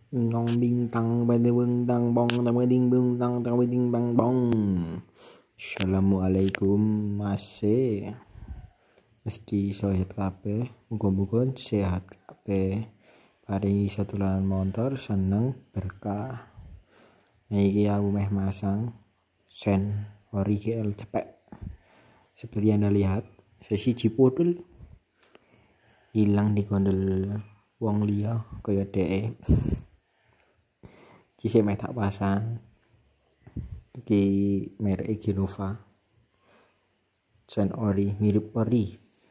Ngong bintang pada bintang bong tang ding bintang tang ding bang bong. Assalamualaikum masih mesti sehat kabeh, muga-muga sehat kabeh. Paringi satulanan motor seneng berkah. Iki aku meh masang sen ori GL cepek. Seperti Anda lihat, sesi cipodul hilang di kondel wong liya kaya dhek. Kisih meh tak pasang iki merek Genova sen ori, mirip ori,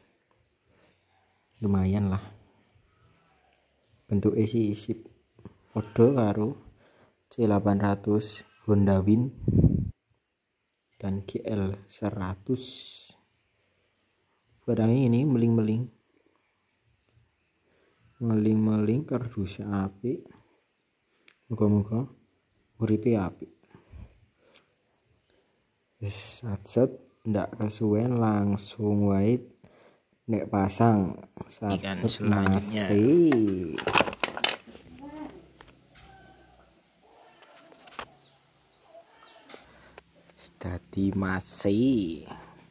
lumayan lah bentuknya sih sip podo karo C800 Honda Win dan GL 100. Barangnya ini meling-meling kardusnya apik, muga-muga uripe apik. Satset ndak kesuwen langsung wae nek pasang satset masih dadi masih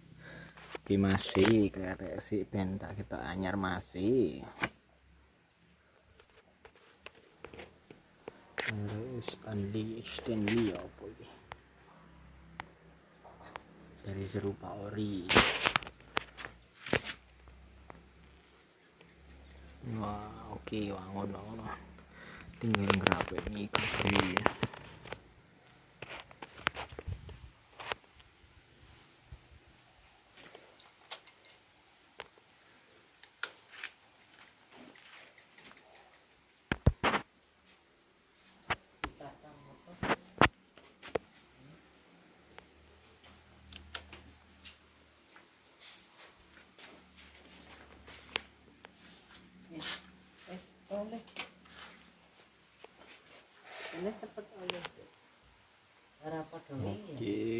kerek sik ben tak ketok anyar masih Stanley apa iki jadi serupa ori. Wah oke, wah ngono tinggal ngerapet nih kasih. Oke,